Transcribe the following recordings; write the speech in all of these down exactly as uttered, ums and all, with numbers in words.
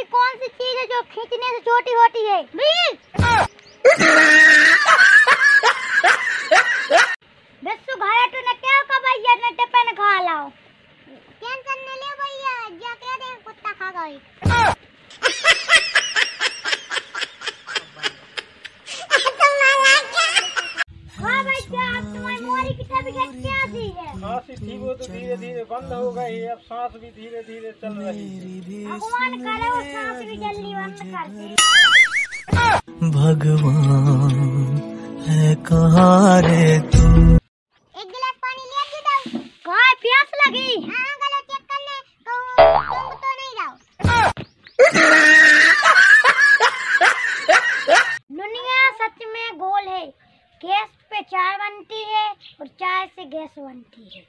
ऐसी कौन सी चीज है जो खींचने से छोटी होती है? बिस्सू घरे तो न क्या का भैया न टिपन खा लाओ। टेंशन न ले भैया, जा कह दे कुत्ता खा गई। हाँ भैया, अब तुम्हारी मोरी की तबीयत कैसी है? खांसी थी वो तो धीरे धीरे बंद हो गई, अब सांस भी धीरे धीरे चल रही है। भगवान करे वो सांस भी जल्दी बंद कर दे। भगवान है कहाँ रे तू? एक गिलास पानी ले दे दो। कहाँ प्यास लगी? हाँ गला चेक कर ले, तुम तो नहीं जाओ। दुनिया सच में गोल है, गैस पे चाय बनती है और चाय से गैस बनती है।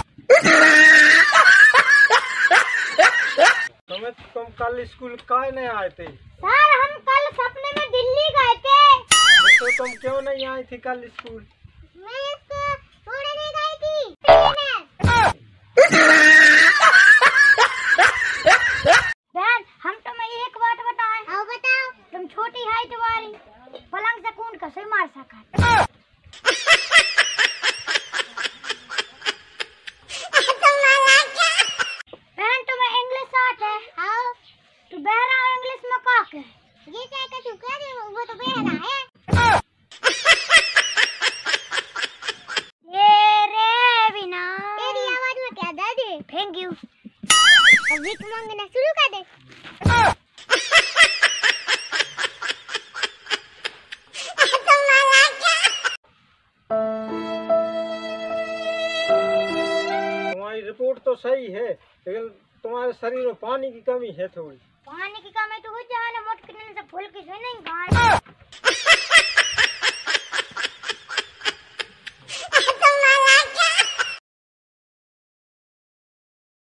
तुम्हें तुम कल स्कूल काहे नहीं आए थे? सर हम कल सपने में दिल्ली गए थे। तो तुम क्यों नहीं आई थी कल स्कूल? मैं इसको छोड़ने नहीं गई थी। बहन हम तुम्हें एक बात बताएं। आओ बताओ। तुम छोटी हाइट वाली पलंग से कूद कैसे मार सका? बहन तुम्हें इंग्लिश आते है? हाँ। तू बहरा इंग्लिश में का के? ये क्या का तू कह रही, वो तो बहरा है। ये रे बिना तेरी आवाज में क्या दर्द है? Thank you. अब भीख मांगना शुरू कर दे। तुम्हारी रिपोर्ट तो सही है, लेकिन तुम्हारे शरीर में पानी की कमी है थोड़ी। पानी की कमी तो हो जाए ना, मोट कितने से फूल की से नहीं खाए।